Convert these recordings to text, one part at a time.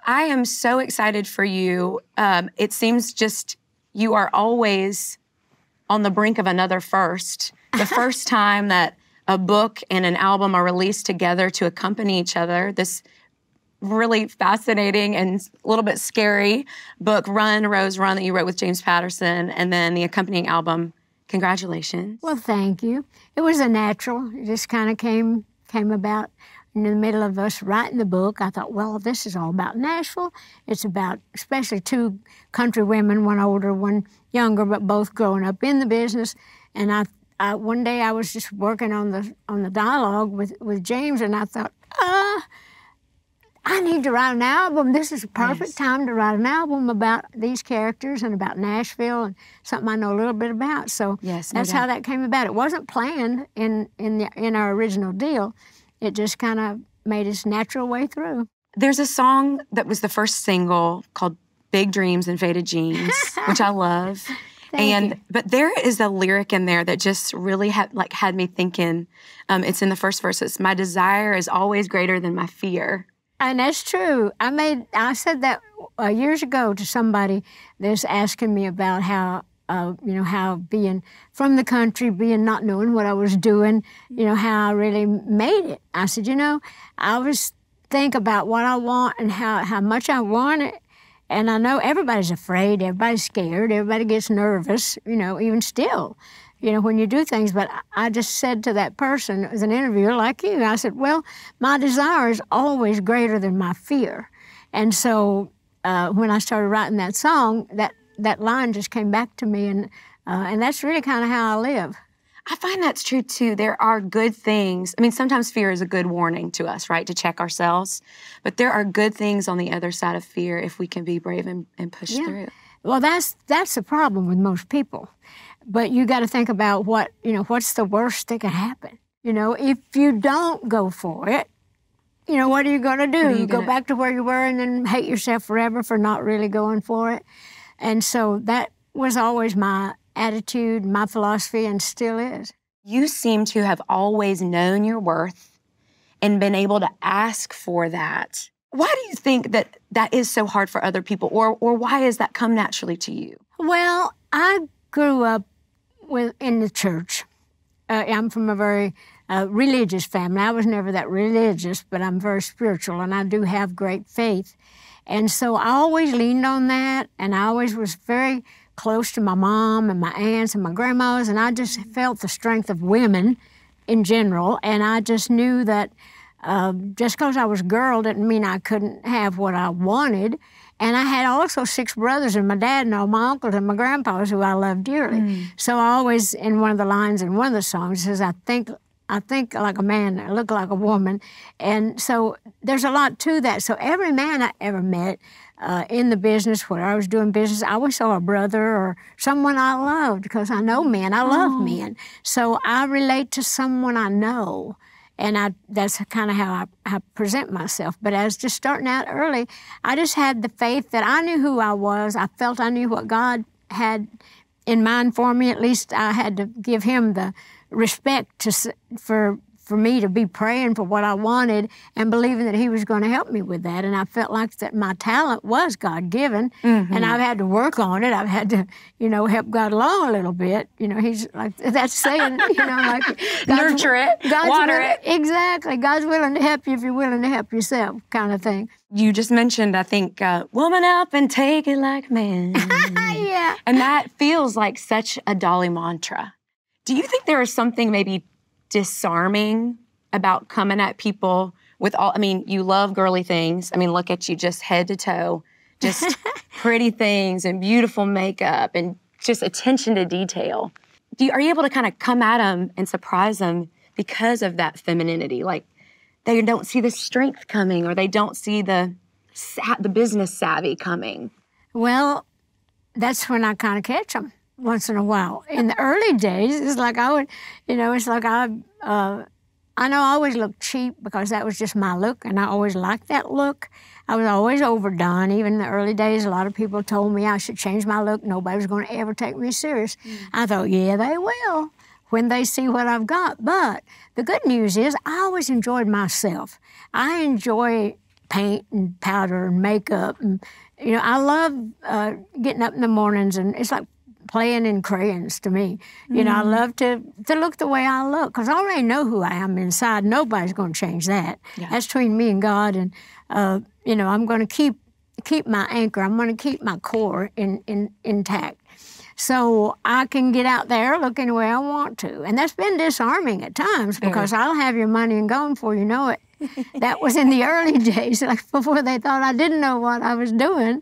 I am so excited for you. It seems just you are always on the brink of another first. The first time that a book and an album are released together to accompany each other. This really fascinating and a little bit scary book, Run, Rose, Run, that you wrote with James Patterson, and then the accompanying album. Congratulations. Well, thank you. It was a natural. It just kind of came about in the middle of us writing the book. I thought, well, this is all about Nashville. It's about especially two country women, one older, one younger, but both growing up in the business. And I one day I was just working on the dialogue with James, and I thought, I need to write an album. This is a perfect time to write an album about these characters and about Nashville and something I know a little bit about. So that's how that came about. It wasn't planned in our original deal. It just kind of made its natural way through. There's a song that was the first single called Big Dreams and Faded Jeans, which I love. But there is a lyric in there that just really had me thinking. It's in the first verses. My desire is always greater than my fear. And that's true. I said that years ago to somebody that's asking me about how, how being from the country, not knowing what I was doing, how I really made it. I said, I always think about what I want and how much I want it. And I know everybody's afraid, everybody's scared, everybody gets nervous, even still. When you do things, but I just said to that person, it was an interviewer like you, I said, well, my desire is always greater than my fear. And so when I started writing that song, that line just came back to me, and that's really kind of how I live. I find that's true, too. There are good things. I mean, sometimes fear is a good warning to us, right, to check ourselves. But there are good things on the other side of fear if we can be brave and push through. Well, that's the problem with most people. But you got to think about what's the worst that can happen. If you don't go for it, what are you going to do? Go back to where you were and then hate yourself forever for not really going for it? And so that was always my attitude, my philosophy, and still is. You seem to have always known your worth and been able to ask for that. Why do you think that is so hard for other people, or why has that come naturally to you? Well, I grew up in the church. I'm from a very religious family. I was never that religious, but I'm very spiritual, and I do have great faith. And so I always leaned on that, and I always was very close to my mom and my aunts and my grandmas, and I just felt the strength of women in general, and I just knew that just because I was a girl didn't mean I couldn't have what I wanted. And I had also 6 brothers, and my dad and all my uncles and my grandpas who I loved dearly. So I always, in one of the lines in one of the songs, says, I think like a man, I look like a woman. And so there's a lot to that. So every man I ever met in the business, where I was doing business, I always saw a brother or someone I loved, because I know men, I love men. So I relate to someone I know. And that's kind of how I present myself. But as just starting out early, I just had the faith that I knew who I was. I felt I knew what God had in mind for me. At least I had to give him the respect for me to be praying for what I wanted and believing that he was going to help me with that. And I felt like that my talent was God-given, and I've had to work on it. I've had to, help God along a little bit. He's like, that's saying, like... Nurture it, water it. Exactly. God's willing to help you if you're willing to help yourself, kind of thing. You just mentioned, I think, woman up and take it like man. Yeah. And that feels like such a Dolly mantra. Do you think there is something maybe disarming about coming at people with you love girly things. Look at you, just head to toe, just pretty things and beautiful makeup and just attention to detail. Are you able to kind of come at them and surprise them because of that femininity? Like they don't see the strength coming, or they don't see the business savvy coming? Well, that's when I kind of catch them. Once in a while. In the early days, it's like I would, I know I always looked cheap because that was just my look, and I always liked that look. I was always overdone. Even in the early days, a lot of people told me I should change my look. Nobody was going to ever take me serious. I thought, yeah, they will when they see what I've got. But the good news is I always enjoyed myself. I enjoy paint and powder and makeup. And, you know, I love getting up in the mornings, and it's like playing in crayons to me. You know, I love to look the way I look, because I already know who I am inside. Nobody's going to change that. Yeah. That's between me and God. And, you know, I'm going to keep my anchor. I'm going to keep my core intact. So I can get out there looking the way I want to. And that's been disarming at times, because I'll have your money and gone before you know it. That was in the early days, like before they thought I didn't know what I was doing.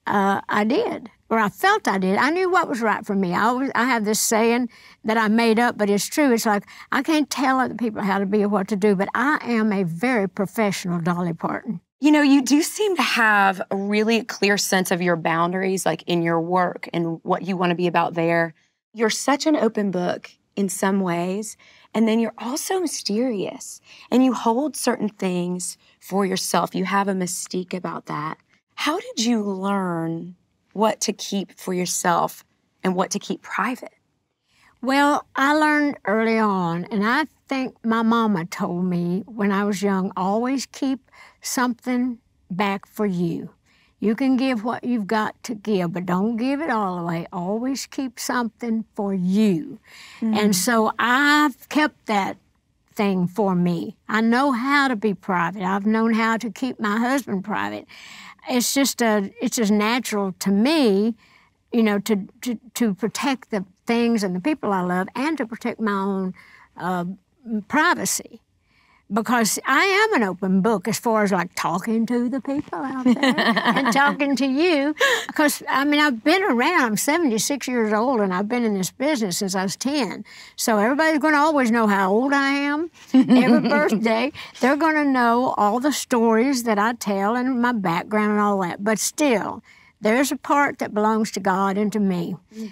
I did, or I felt I did. I knew what was right for me. I have this saying that I made up, but it's true. It's like, I can't tell other people how to be or what to do, but I am a very professional Dolly Parton. You know, you do seem to have a really clear sense of your boundaries, like in your work and what you want to be about there. You're such an open book in some ways, and then you're also mysterious, and you hold certain things for yourself. You have a mystique about that. How did you learn what to keep for yourself and what to keep private? Well, I learned early on, and I think my mama told me when I was young, always keep something back for you. You can give what you've got to give, but don't give it all away. Always keep something for you. And so I've kept that thing for me. I know how to be private. I've known how to keep my husband private. It's just natural to me, you know, to protect the things and the people I love, and to protect my own privacy. Because I am an open book as far as like talking to the people out there and talking to you. Because, I mean, I've been around. I'm 76 years old, and I've been in this business since I was 10. So everybody's going to always know how old I am. Every birthday, they're going to know all the stories that I tell and my background and all that. But still, there's a part that belongs to God and to me.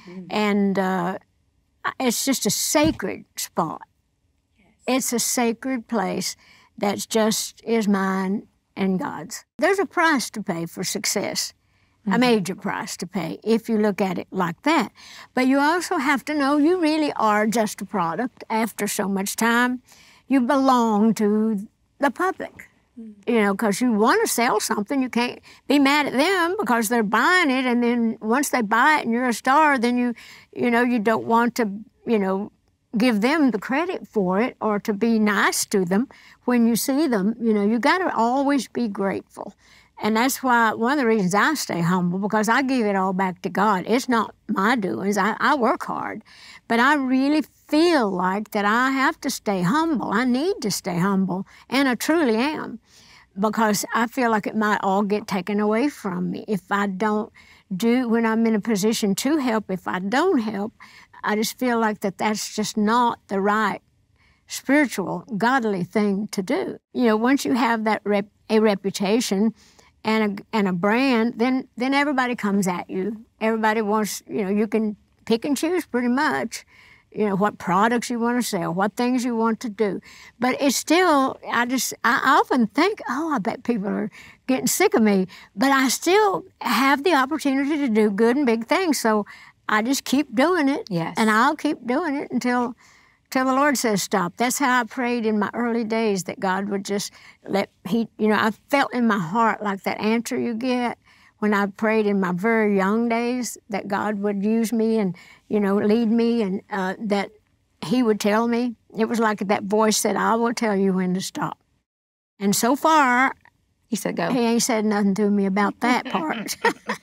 And it's just a sacred spot. It's a sacred place that just is mine and God's. There's a price to pay for success, a major price to pay if you look at it like that. But you also have to know you really are just a product after so much time. You belong to the public, you know, because you want to sell something. You can't be mad at them because they're buying it, and then once they buy it and you're a star, then you know, you don't want to, you know, give them the credit for it or to be nice to them when you see them. You know, you got to always be grateful. And that's why one of the reasons I stay humble, because I give it all back to God. It's not my doings. I work hard. But I really feel like that I have to stay humble. I need to stay humble, and I truly am, because I feel like it might all get taken away from me if I don't do, when I'm in a position to help. If I don't help, I just feel like that's just not the right spiritual, godly thing to do. You know, once you have that a reputation and a brand, then everybody comes at you. Everybody wants, you know, you can pick and choose pretty much, you know, what products you want to sell, what things you want to do. But it's still, I often think, oh, I bet people are getting sick of me. But I still have the opportunity to do good and big things. So I just keep doing it, and I'll keep doing it until the Lord says stop. That's how I prayed in my early days, that God would just you know, I felt in my heart like that answer you get when I prayed in my very young days, that God would use me and, you know, lead me, and that He would tell me. It was like that voice said, I will tell you when to stop. And so far, He said go. He ain't said nothing to me about that part.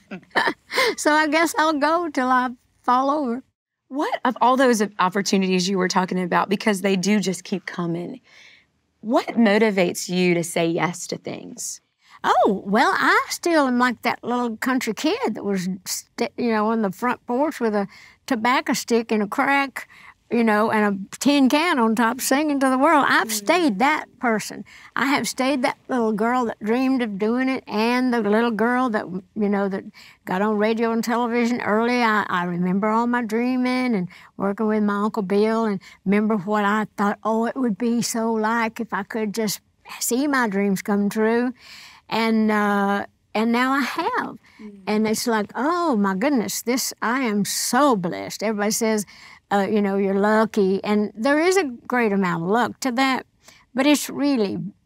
So I guess I'll go till I fall over. What of all those opportunities you were talking about, because they do just keep coming, what motivates you to say yes to things? Oh, well, I still am like that little country kid that was, you know, on the front porch with a tobacco stick and a crack, you know, and a tin can on top, singing to the world. I've stayed that person. I have stayed that little girl that dreamed of doing it, and the little girl that, you know, that got on radio and television early. I remember all my dreaming and working with my Uncle Bill, and remember what I thought, oh, it would be so like if I could just see my dreams come true. And now I have. And it's like, oh, my goodness, I am so blessed. Everybody says, you know, you're lucky. And there is a great amount of luck to that, but it's really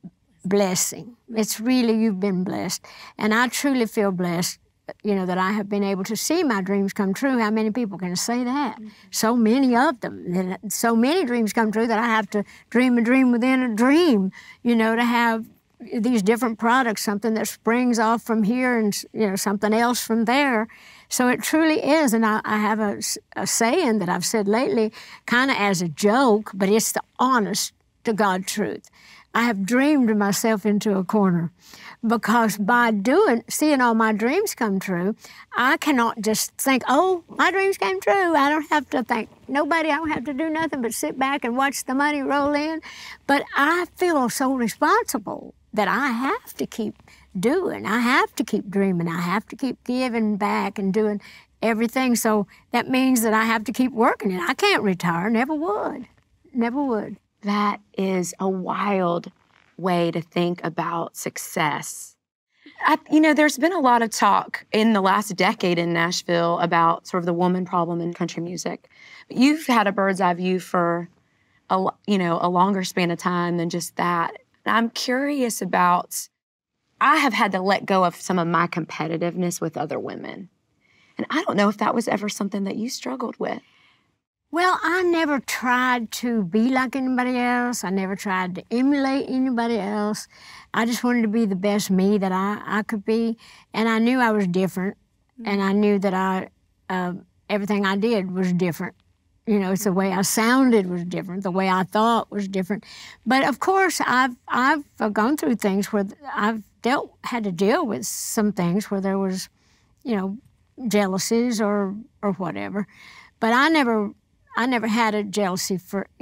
blessing. It's really, you've been blessed. And I truly feel blessed, you know, that I have been able to see my dreams come true. How many people can say that? So many of them. So many dreams come true that I have to dream a dream within a dream, you know, to have these different products, something that springs off from here and, you know, something else from there. So it truly is. And I have a saying that I've said lately, kind of as a joke, but it's the honest to God truth. I have dreamed myself into a corner, because by seeing all my dreams come true, I cannot just think, oh, my dreams came true. I don't have to thank nobody. I don't have to do nothing but sit back and watch the money roll in. But I feel so responsible that I have to keep doing. I have to keep dreaming. I have to keep giving back and doing everything. So that means that I have to keep working it. I can't retire. Never would. Never would. That is a wild way to think about success. You know, there's been a lot of talk in the last decade in Nashville about sort of the woman problem in country music. But you've had a bird's eye view for a longer span of time than just that. And I'm curious about, I have had to let go of some of my competitiveness with other women. And I don't know if that was ever something that you struggled with. Well, I never tried to be like anybody else. I never tried to emulate anybody else. I just wanted to be the best me that I could be. And I knew I was different. And I knew that everything I did was different. You know, it's the way I sounded was different. The way I thought was different. But of course, I've gone through things where I've had to deal with some things where there was, you know, jealousies or whatever. But I never had a jealousy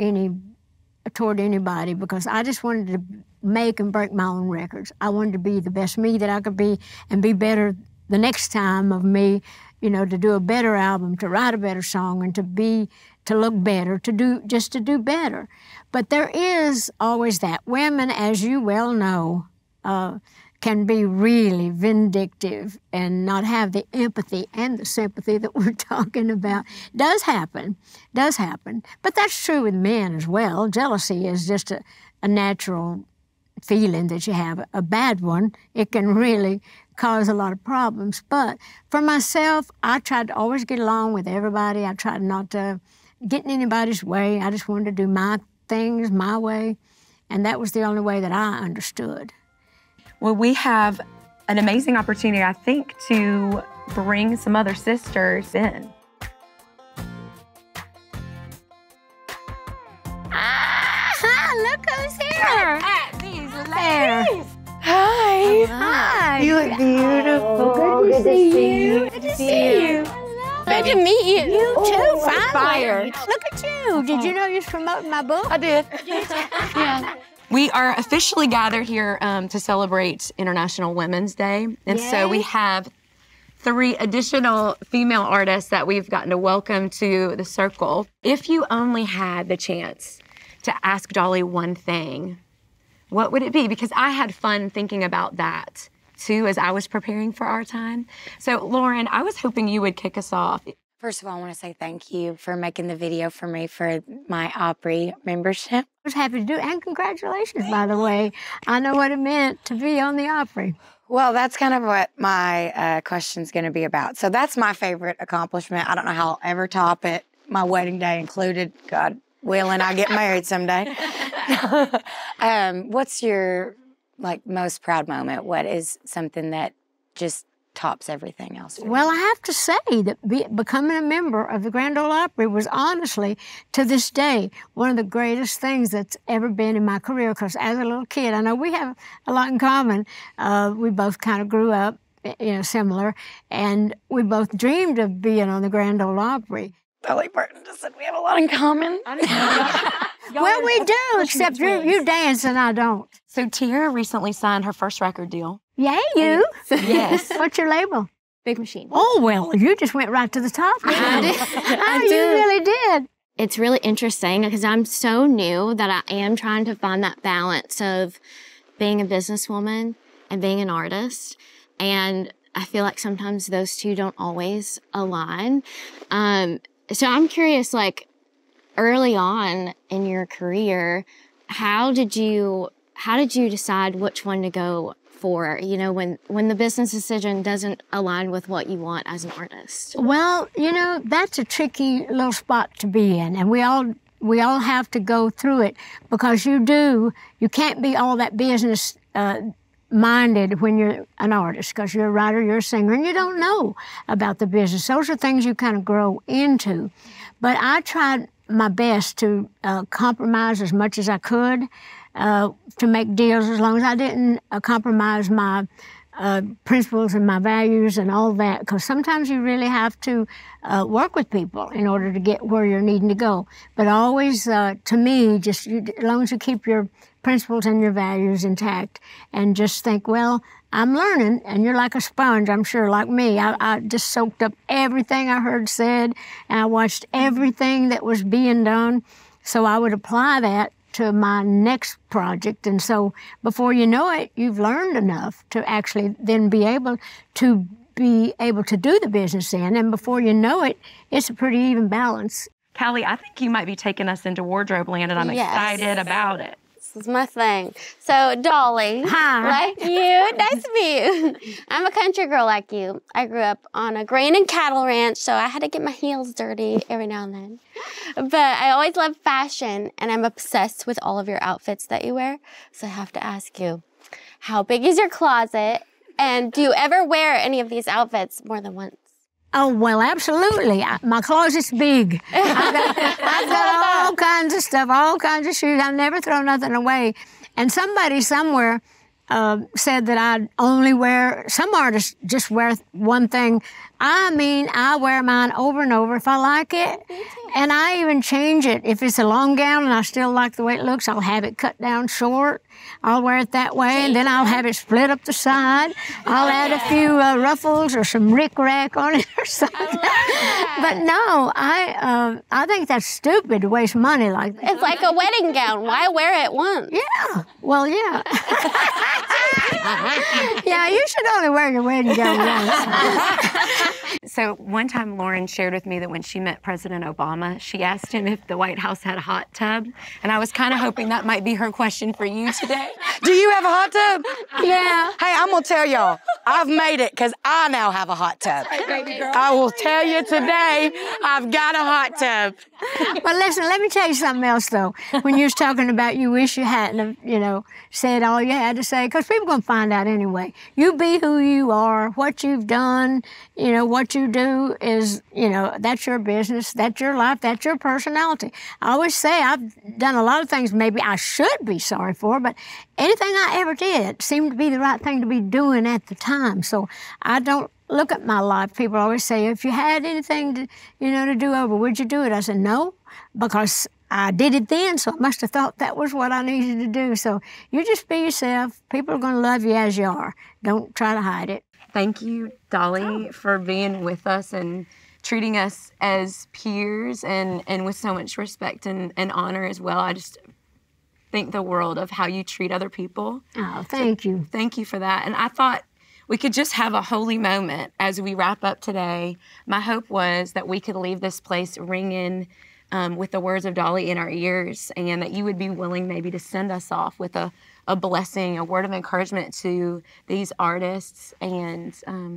toward anybody, because I just wanted to make and break my own records. I wanted to be the best me that I could be and be better the next time of me, you know, to do a better album, to write a better song, and to look better, to do better. But there is always that. Women, as you well know, can be really vindictive and not have the empathy and the sympathy that we're talking about. Does happen. But that's true with men as well. Jealousy is just a natural feeling that you have. A bad one, it can really cause a lot of problems. But for myself, I tried to always get along with everybody. I tried not to get in anybody's way. I just wanted to do my things my way. And that was the only way that I understood. Well, we have an amazing opportunity, I think, to bring some other sisters in. Look who's here! These ladies. Hi. Hi. You look beautiful. Good to see you. Good to see you. Good to meet you. You too, finally. Fire. Look at you. Did you know you was promoting my book? I did. Yeah. We are officially gathered here to celebrate International Women's Day. And so we have 3 additional female artists that we've gotten to welcome to the circle. If you only had the chance to ask Dolly one thing, what would it be? Because I had fun thinking about that, too, as I was preparing for our time. So, Lauren, I was hoping you would kick us off. First of all, I want to say thank you for making the video for me for my Opry membership. I was happy to do it, and congratulations, by the way. I know what it meant to be on the Opry. Well, that's kind of what my question's going to be about. So that's my favorite accomplishment. I don't know how I'll ever top it, my wedding day included. God willing, I get married someday. What's your most proud moment? What is something that just tops everything else? Well, I have to say that becoming a member of the Grand Ole Opry was honestly, to this day, one of the greatest things that's ever been in my career, because as a little kid, I know we have a lot in common. We both kind of grew up, similar, and we both dreamed of being on the Grand Ole Opry. Dolly Parton just said we have a lot in common. Well, we do, except you dance and I don't. So Tiara recently signed her first record deal. Yeah, you? Yes. What's your label? Big Machine. Oh, well, you just went right to the top. I did. Oh, you really did. It's really interesting because I'm so new that I am trying to find that balance of being a businesswoman and being an artist. And I feel like sometimes those two don't always align. So I'm curious, early on in your career, how did you how did you decide which one to go for, you know, when the business decision doesn't align with what you want as an artist? Well, you know, that's a tricky little spot to be in, and we all have to go through it, because you can't be all that business minded when you're an artist, because you're a writer, you're a singer, and you don't know about the business. Those are things you kind of grow into. But I tried my best to compromise as much as I could, to make deals, as long as I didn't compromise my principles and my values and all that, because sometimes you really have to work with people in order to get where you're needing to go. But always, to me, as long as you keep your principles and your values intact and just think, well, I'm learning, and you're like a sponge, I'm sure, like me. I just soaked up everything I heard said, and I watched everything that was being done, so I would apply that to my next project. And so before you know it, you've learned enough to actually then be able to do the business in. And before you know it, it's a pretty even balance. Callie, I think you might be taking us into wardrobe land, and I'm excited about it. This is my thing. So, Dolly, Hi. like you, nice to meet you. I'm a country girl like you. I grew up on a grain and cattle ranch, so I had to get my heels dirty every now and then. But I always loved fashion, and I'm obsessed with all of your outfits that you wear. So I have to ask you, how big is your closet? And do you ever wear any of these outfits more than once? Oh, well, absolutely. My closet's big. I've got all kinds of stuff, all kinds of shoes. I never throw nothing away. And somebody somewhere said that I only wear, some artists just wear one thing. I mean, I wear mine over and over if I like it. And I even change it. If it's a long gown and I still like the way it looks, I'll have it cut down short. I'll wear it that way, and then I'll have it split up the side. I'll add a few ruffles or some rickrack on it or something. But no, I think that's stupid to waste money like that. It's like a wedding gown. Why wear it once? Yeah, well, yeah. Yeah, you should only wear your wedding gown once. So one time Lauren shared with me that when she met President Obama, she asked him if the White House had a hot tub. And I was kind of hoping that might be her question for you today. Do you have a hot tub? Yeah. Hey, I'm going to tell y'all, I've made it because I now have a hot tub. I will tell you today, I've got a hot tub. But listen, let me tell you something else, though. When you was talking about you wish you hadn't, said all you had to say, because people are going to find out anyway. You be who you are, what you've done, what you do is, that's your business, that's your life, that's your personality. I always say I've done a lot of things maybe I should be sorry for, but anything I ever did seemed to be the right thing to be doing at the time. So I don't look at my life. People always say, if you had anything to do over, would you do it? I said, no, because I did it then, so I must have thought that was what I needed to do. So you just be yourself. People are going to love you as you are. Don't try to hide it. Thank you, Dolly, for being with us and treating us as peers and with so much respect and honor as well. I just think the world of how you treat other people. Oh, thank you. Thank you for that. And I thought we could just have a holy moment as we wrap up today. My hope was that we could leave this place ringing with the words of Dolly in our ears, and that you would be willing maybe to send us off with a blessing, a word of encouragement to these artists, and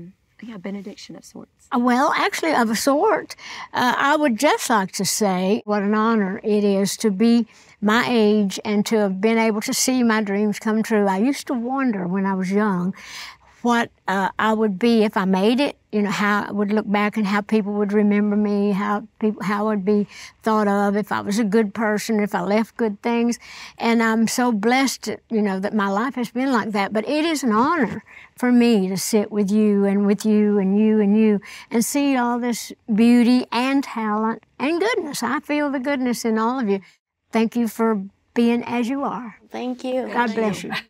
a benediction of sorts. Well, actually, of a sort. I would just like to say what an honor it is to be my age and to have been able to see my dreams come true. I used to wonder when I was young what I would be if I made it, how I would look back and how people would remember me, how I would be thought of, if I was a good person, if I left good things. And I'm so blessed, that my life has been like that. But it is an honor for me to sit with you and with you and you and you and see all this beauty and talent and goodness. I feel the goodness in all of you. Thank you for being as you are. Thank you. God bless you.